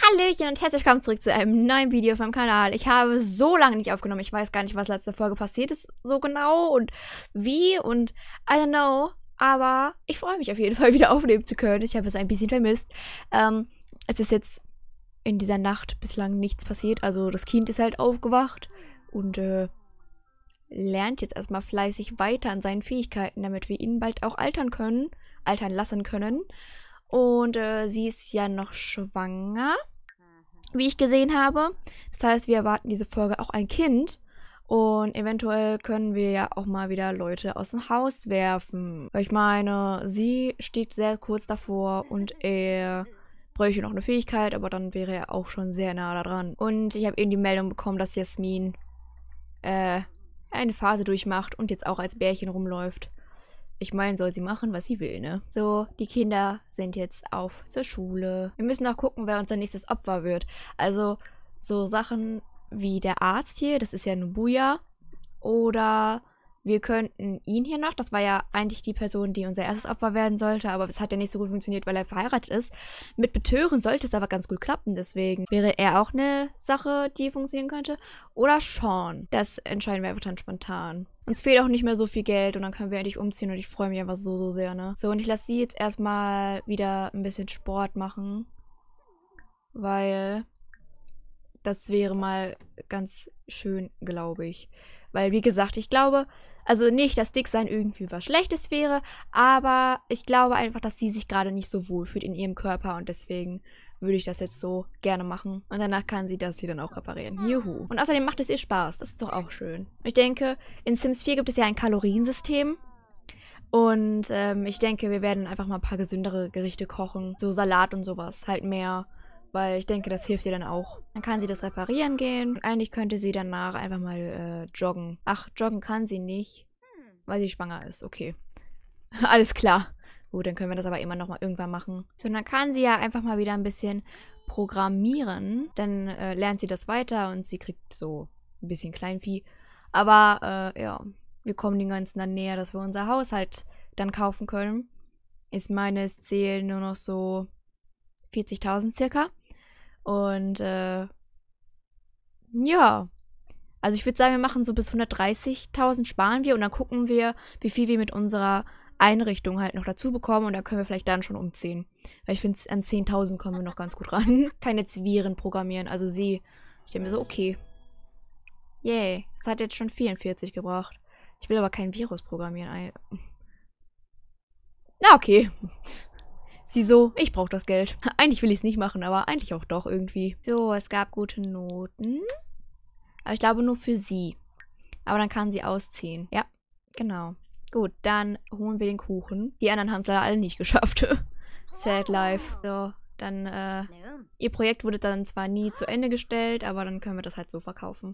Hallöchen und herzlich willkommen zurück zu einem neuen Video auf meinem Kanal. Ich habe so lange nicht aufgenommen, ich weiß gar nicht, was letzte Folge passiert ist so genau und wie und I don't know, aber ich freue mich auf jeden Fall wieder aufnehmen zu können. Ich habe es ein bisschen vermisst. Es ist jetzt in dieser Nacht bislang nichts passiert, also das Kind ist halt aufgewacht und lernt jetzt erstmal fleißig weiter an seinen Fähigkeiten, damit wir ihn bald auch altern lassen können. Und sie ist ja noch schwanger, wie ich gesehen habe. Das heißt, wir erwarten diese Folge auch ein Kind. Und eventuell können wir ja auch mal wieder Leute aus dem Haus werfen. Weil ich meine, sie steht sehr kurz davor und er bräuchte noch eine Fähigkeit, aber dann wäre er auch schon sehr nah da dran. Und ich habe eben die Meldung bekommen, dass Jasmin eine Phase durchmacht und jetzt auch als Bärchen rumläuft. Ich meine, soll sie machen, was sie will, ne? So, die Kinder sind jetzt auf zur Schule. Wir müssen noch gucken, wer unser nächstes Opfer wird. Also, so Sachen wie der Arzt hier, das ist ja Nubuya. Oder wir könnten ihn hier noch, das war ja eigentlich die Person, die unser erstes Opfer werden sollte, aber es hat ja nicht so gut funktioniert, weil er verheiratet ist. Mit Betören sollte es aber ganz gut klappen, deswegen wäre er auch eine Sache, die funktionieren könnte. Oder Sean. Das entscheiden wir einfach dann spontan. Uns fehlt auch nicht mehr so viel Geld und dann können wir endlich umziehen und ich freue mich einfach so sehr, ne? So, und ich lasse sie jetzt erstmal wieder ein bisschen Sport machen, weil das wäre mal ganz schön, glaube ich. Weil, wie gesagt, ich glaube, also nicht, dass Dicksein irgendwie was Schlechtes wäre, aber ich glaube einfach, dass sie sich gerade nicht so wohl fühlt in ihrem Körper und deswegen würde ich das jetzt so gerne machen. Und danach kann sie das hier dann auch reparieren. Juhu. Und außerdem macht es ihr Spaß. Das ist doch auch schön. Ich denke, in Sims 4 gibt es ja ein Kaloriensystem. Und ich denke, wir werden einfach mal ein paar gesündere Gerichte kochen. So Salat und sowas. Halt mehr. Weil ich denke, das hilft ihr dann auch. Dann kann sie das reparieren gehen. Und eigentlich könnte sie danach einfach mal joggen. Ach, joggen kann sie nicht. Weil sie schwanger ist. Okay. Alles klar. Gut, dann können wir das aber immer noch mal irgendwann machen. So, dann kann sie ja einfach mal wieder ein bisschen programmieren. Dann lernt sie das weiter und sie kriegt so ein bisschen Kleinvieh. Aber, ja, wir kommen dem Ganzen dann näher, dass wir unser Haus halt dann kaufen können. Ich meine, es zählen nur noch so 40.000 circa. Und, ja. Also ich würde sagen, wir machen so bis 130.000 sparen wir und dann gucken wir, wie viel wir mit unserer Einrichtung halt noch dazu bekommen und dann können wir vielleicht dann schon umziehen. Weil ich finde, an 10.000 kommen wir noch ganz gut ran. Kann jetzt Viren programmieren, also sie. Ich denke mir so, okay. Yay, das hat jetzt schon 44 gebracht. Ich will aber kein Virus programmieren. Na, okay. Sie so, ich brauche das Geld. Eigentlich will ich es nicht machen, aber eigentlich auch doch irgendwie. So, es gab gute Noten. Aber ich glaube nur für sie. Aber dann kann sie ausziehen. Ja, genau. Gut, dann holen wir den Kuchen. Die anderen haben es leider alle nicht geschafft. Sad life. So, dann, ihr Projekt wurde dann zwar nie zu Ende gestellt, aber dann können wir das halt so verkaufen.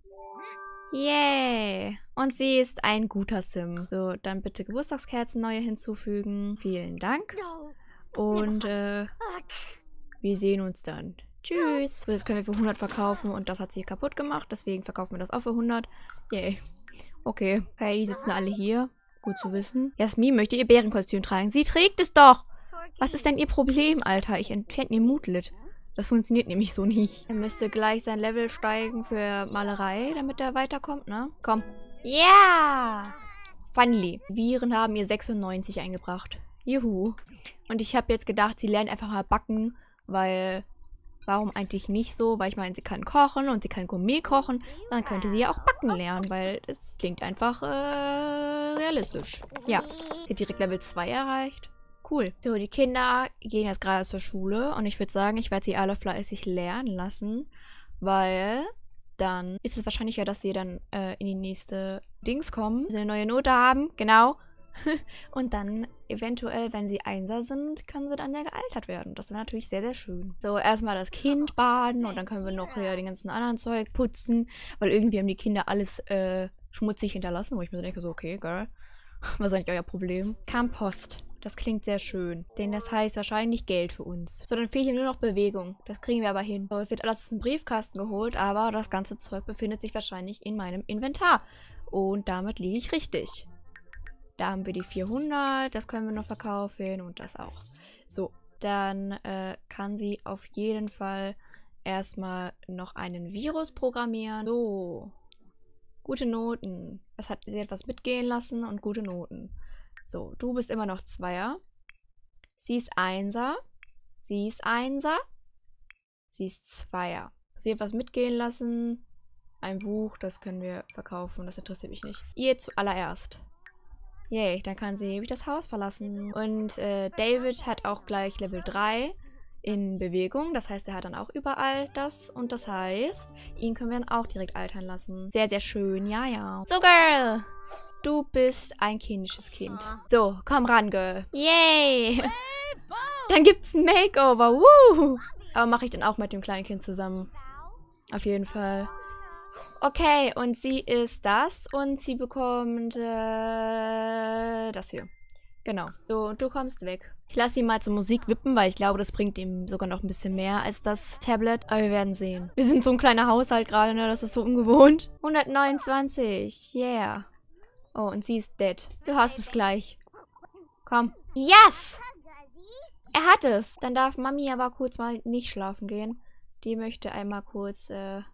Yay! Und sie ist ein guter Sim. So, dann bitte Geburtstagskerzen neue hinzufügen. Vielen Dank. Und, wir sehen uns dann. Tschüss. So, das können wir für 100 verkaufen und das hat sie kaputt gemacht. Deswegen verkaufen wir das auch für 100. Yay. Okay. Okay, die sitzen alle hier. Gut zu wissen. Jasmin möchte ihr Bärenkostüm tragen. Sie trägt es doch. Was ist denn ihr Problem, Alter? Ich entferne ihr Moodlet. Das funktioniert nämlich so nicht. Er müsste gleich sein Level steigen für Malerei, damit er weiterkommt, ne? Komm. Ja! Yeah! Finally. Viren haben ihr 96 eingebracht. Juhu. Und ich habe jetzt gedacht, sie lernt einfach mal backen, weil... Warum eigentlich nicht so? Weil ich meine, sie kann kochen und sie kann Gourmet kochen. Dann könnte sie ja auch backen lernen, weil es klingt einfach realistisch. Ja, sie hat direkt Level 2 erreicht. Cool. So, die Kinder gehen jetzt gerade zur Schule und ich würde sagen, ich werde sie alle fleißig lernen lassen, weil dann ist es wahrscheinlicher, dass sie dann in die nächste Dings kommen, sie eine neue Note haben, genau. Und dann eventuell, wenn sie Einser sind, können sie dann ja gealtert werden. Das wäre natürlich sehr, sehr schön. So, erstmal das Kind baden und dann können wir noch ja, den ganzen anderen Zeug putzen, weil irgendwie haben die Kinder alles schmutzig hinterlassen, wo ich mir denke, so, okay, girl, was ist eigentlich euer Problem? Kompost. Das klingt sehr schön, denn das heißt wahrscheinlich Geld für uns. So, dann fehlt hier nur noch Bewegung. Das kriegen wir aber hin. So, es wird alles aus dem Briefkasten geholt, aber das ganze Zeug befindet sich wahrscheinlich in meinem Inventar. Und damit liege ich richtig. Da haben wir die 400, das können wir noch verkaufen und das auch. So, dann kann sie auf jeden Fall erstmal noch einen Virus programmieren. So, gute Noten. Sie hat was mitgehen lassen und gute Noten. So, du bist immer noch Zweier. Sie ist Einser. Sie ist Einser. Sie ist Zweier. Sie hat was mitgehen lassen. Ein Buch, das können wir verkaufen. Das interessiert mich nicht. Ihr zuallererst. Yay, dann kann sie nämlich das Haus verlassen. Und David hat auch gleich Level 3 in Bewegung. Das heißt, er hat dann auch überall das. Und das heißt, ihn können wir dann auch direkt altern lassen. Sehr, sehr schön. Ja, ja. So, Girl. Du bist ein kindisches Kind. So, komm ran, Girl. Yay. Dann gibt's ein Makeover. Woo. Aber mache ich dann auch mit dem kleinen Kind zusammen. Auf jeden Fall. Okay, und sie ist das. Und sie bekommt das hier. Genau. So, und du kommst weg. Ich lasse ihn mal zur Musik wippen, weil ich glaube, das bringt ihm sogar noch ein bisschen mehr als das Tablet. Aber wir werden sehen. Wir sind so ein kleiner Haushalt gerade, ne? Das ist so ungewohnt. 129. Yeah. Oh, und sie ist dead. Du hast es gleich. Komm. Yes! Er hat es. Dann darf Mami aber kurz mal nicht schlafen gehen. Die möchte einmal kurz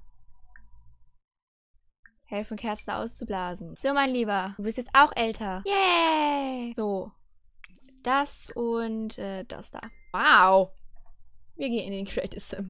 helfen, Kerzen auszublasen. So, mein Lieber. Du bist jetzt auch älter. Yay! So. Das und das da. Wow! Wir gehen in den Creative Sim.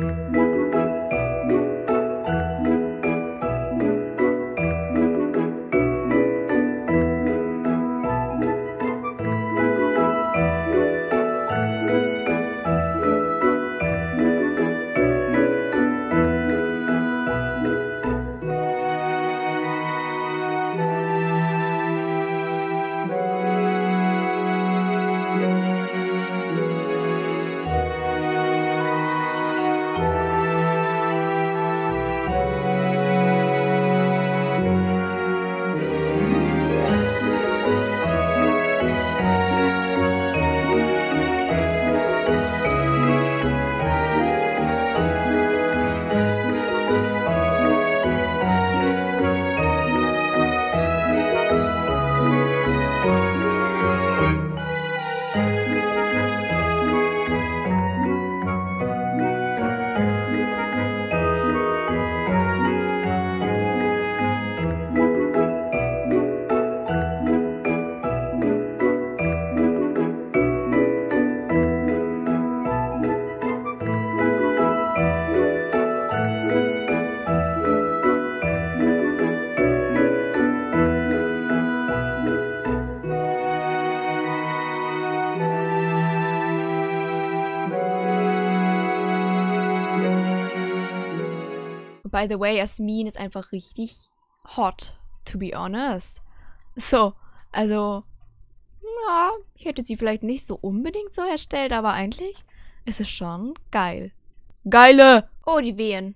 By the way, Jasmin ist einfach richtig hot, to be honest. So, also, ja, ich hätte sie vielleicht nicht so unbedingt so erstellt, aber eigentlich ist es schon geil. Geile! Oh, die Wehen.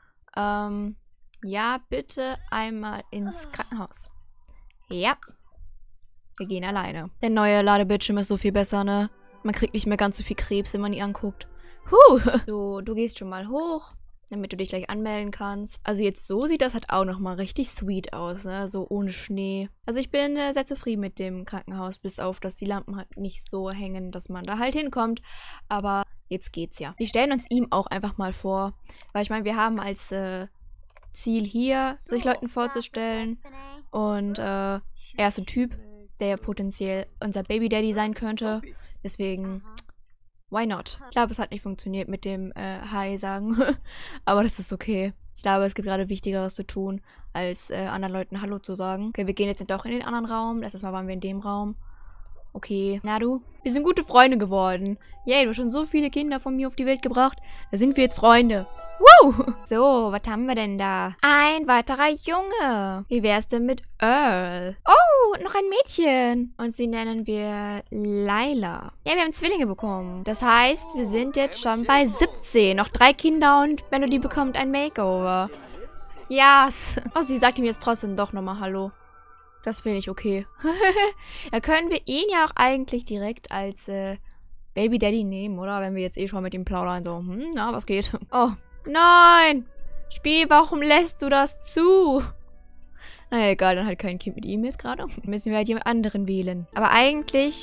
Ja, bitte einmal ins Krankenhaus. Ja. Wir gehen alleine. Der neue Ladebildschirm ist so viel besser, ne? Man kriegt nicht mehr ganz so viel Krebs, wenn man ihn anguckt. So, du gehst schon mal hoch, damit du dich gleich anmelden kannst. Also jetzt so sieht das halt auch nochmal richtig sweet aus, ne? So ohne Schnee. Also ich bin sehr zufrieden mit dem Krankenhaus, bis auf, dass die Lampen halt nicht so hängen, dass man da halt hinkommt. Aber jetzt geht's ja. Wir stellen uns ihm auch einfach mal vor. Weil ich meine, wir haben als Ziel hier, sich Leuten vorzustellen. Und er ist ein Typ, der potenziell unser Baby Daddy sein könnte. Deswegen, why not? Ich glaube, es hat nicht funktioniert mit dem Hi sagen. Aber das ist okay. Ich glaube, es gibt gerade Wichtigeres zu tun, als anderen Leuten Hallo zu sagen. Okay, wir gehen jetzt doch in den anderen Raum. Letztes Mal waren wir in dem Raum. Okay. Na du? Wir sind gute Freunde geworden. Yay, du hast schon so viele Kinder von mir auf die Welt gebracht. Da sind wir jetzt Freunde. Woo! So, was haben wir denn da? Ein weiterer Junge. Wie wär's denn mit Earl? Oh, noch ein Mädchen. Und sie nennen wir Laila. Ja, wir haben Zwillinge bekommen. Das heißt, wir sind jetzt schon bei 17. Noch 3 Kinder und Melody bekommt ein Makeover. Yes. Oh, sie sagt ihm jetzt trotzdem doch nochmal Hallo. Das finde ich okay. Da können wir ihn ja auch eigentlich direkt als Baby Daddy nehmen, oder? Wenn wir jetzt eh schon mit ihm plaudern. So, na, was geht? Oh, nein! Spiel, warum lässt du das zu? Naja, egal, dann halt kein Kind mit ihm jetzt gerade. Müssen wir halt jemand anderen wählen. Aber eigentlich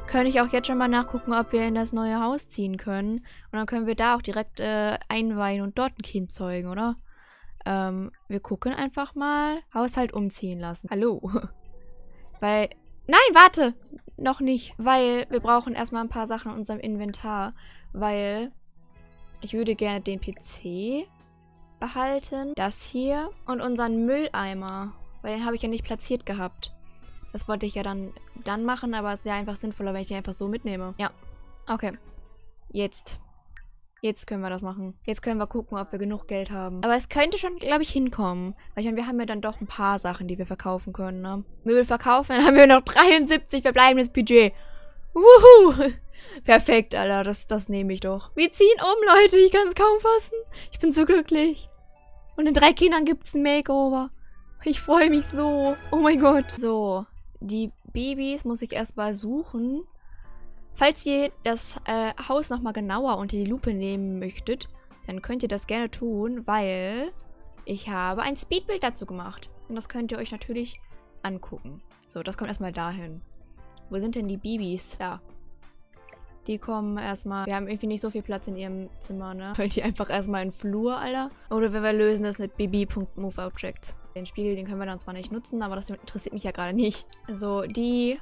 könnte ich auch jetzt schon mal nachgucken, ob wir in das neue Haus ziehen können. Und dann können wir da auch direkt einweihen und dort ein Kind zeugen, oder? Wir gucken einfach mal. Haushalt umziehen lassen. Hallo. Weil... Nein, warte! Noch nicht. Weil wir brauchen erstmal ein paar Sachen in unserem Inventar. Weil ich würde gerne den PC behalten. Das hier. Und unseren Mülleimer. Weil den habe ich ja nicht platziert gehabt. Das wollte ich ja dann machen, aber es wäre einfach sinnvoller, wenn ich den einfach so mitnehme. Ja. Okay. Jetzt können wir das machen. Jetzt können wir gucken, ob wir genug Geld haben. Aber es könnte schon, glaube ich, hinkommen. Weil ich meine, wir haben ja dann doch ein paar Sachen, die wir verkaufen können, ne? Möbel verkaufen, dann haben wir noch 73 verbleibendes Budget. Wuhu! Perfekt, Alter. Das nehme ich doch. Wir ziehen um, Leute. Ich kann es kaum fassen. Ich bin so glücklich. Und in 3 Kindern gibt es ein Makeover. Ich freue mich so. Oh mein Gott. So, die Babys muss ich erstmal suchen. Falls ihr das Haus nochmal genauer unter die Lupe nehmen möchtet, dann könnt ihr das gerne tun, weil ich habe ein Speedbild dazu gemacht. Und das könnt ihr euch natürlich angucken. So, das kommt erstmal dahin. Wo sind denn die Babys? Da. Die kommen erstmal... Wir haben irgendwie nicht so viel Platz in ihrem Zimmer, ne? Weil die einfach erstmal in den Flur, Alter. Oder wir lösen das mit bb.moveObjects. Den Spiegel, den können wir dann zwar nicht nutzen, aber das interessiert mich ja gerade nicht. Also, die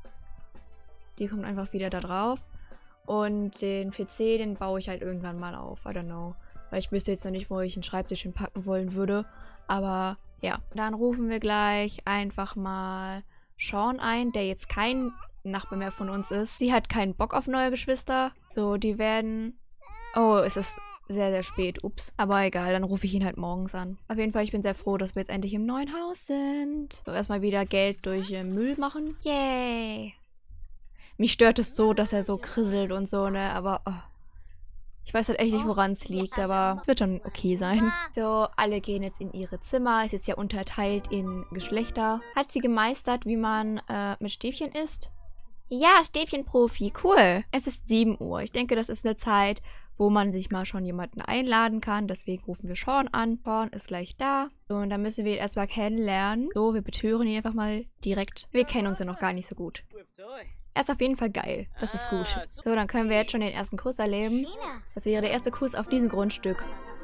kommt einfach wieder da drauf. Und den PC, den baue ich halt irgendwann mal auf. I don't know. Weil ich wüsste jetzt noch nicht, wo ich einen Schreibtisch hinpacken wollen würde. Aber ja, dann rufen wir gleich einfach mal Sean ein, der jetzt kein Nachbar mehr von uns ist. Sie hat keinen Bock auf neue Geschwister. So, die werden... Oh, es ist sehr, sehr spät. Ups. Aber egal, dann rufe ich ihn halt morgens an. Auf jeden Fall, ich bin sehr froh, dass wir jetzt endlich im neuen Haus sind. So, erstmal wieder Geld durch Müll machen. Yay! Mich stört es so, dass er so krisselt und so, ne? Aber oh, ich weiß halt echt nicht, woran es liegt, aber es wird schon okay sein. So, alle gehen jetzt in ihre Zimmer. Ist jetzt ja unterteilt in Geschlechter. Hat sie gemeistert, wie man mit Stäbchen isst? Ja, Stäbchenprofi. Cool. Es ist 7 Uhr. Ich denke, das ist eine Zeit, wo man sich mal schon jemanden einladen kann. Deswegen rufen wir Sean an. Sean ist gleich da. So, und dann müssen wir ihn erstmal kennenlernen. So, wir betören ihn einfach mal direkt. Wir kennen uns ja noch gar nicht so gut. Er ist auf jeden Fall geil. Das ist gut. So, dann können wir jetzt schon den ersten Kuss erleben. Das wäre der erste Kuss auf diesem Grundstück.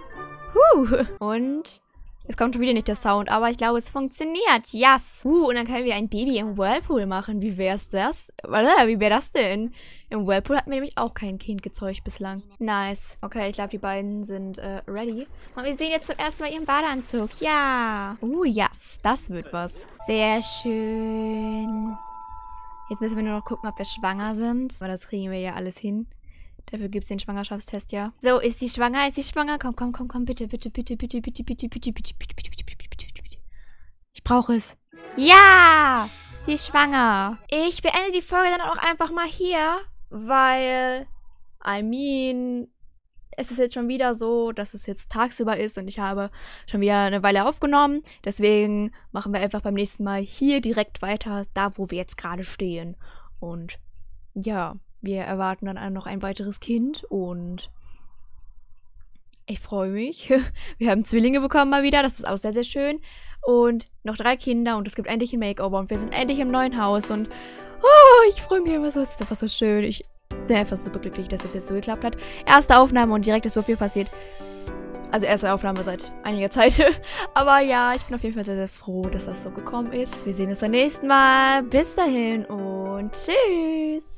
Und es kommt schon wieder nicht der Sound, aber ich glaube, es funktioniert. Yes. Und dann können wir ein Baby im Whirlpool machen. Wie wär's das? Wie wäre das denn? Im Whirlpool hatten wir nämlich auch kein Kind gezeugt bislang. Nice. Okay, ich glaube, die beiden sind ready. Und wir sehen jetzt zum ersten Mal ihren Badeanzug. Ja. Yes. Das wird was. Sehr schön. Jetzt müssen wir nur noch gucken, ob wir schwanger sind. Aber das kriegen wir ja alles hin. Dafür gibt es den Schwangerschaftstest, ja. So, ist sie schwanger? Ist sie schwanger? Komm, komm, komm, komm, bitte, bitte, bitte, bitte, bitte, bitte, bitte, bitte, bitte, bitte, bitte, bitte, bitte, bitte. Ich brauche es. Ja! Sie ist schwanger. Ich beende die Folge dann auch einfach mal hier, weil, es ist jetzt schon wieder so, dass es jetzt tagsüber ist und ich habe schon wieder eine Weile aufgenommen. Deswegen machen wir einfach beim nächsten Mal hier direkt weiter, da wo wir jetzt gerade stehen. Und ja, wir erwarten dann noch ein weiteres Kind und ich freue mich. Wir haben Zwillinge bekommen mal wieder, das ist auch sehr, sehr schön. Und noch 3 Kinder und es gibt endlich ein Makeover und wir sind endlich im neuen Haus und ich freue mich immer so, es ist einfach so schön. Ich bin einfach super glücklich, dass das jetzt so geklappt hat. Erste Aufnahme und direkt ist so viel passiert. Also erste Aufnahme seit einiger Zeit. Aber ja, ich bin auf jeden Fall sehr, sehr froh, dass das so gekommen ist. Wir sehen uns beim nächsten Mal. Bis dahin und tschüss.